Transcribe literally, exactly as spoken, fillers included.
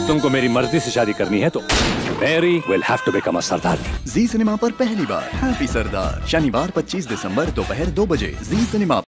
तुमको मेरी मर्जी से शादी करनी है तो Mary will have to become a Sardar. Zee cinema पर पहली बार हैप्पी सरदार, शनिवार पच्चीस दिसंबर दोपहर दो बजे जी सिनेमा।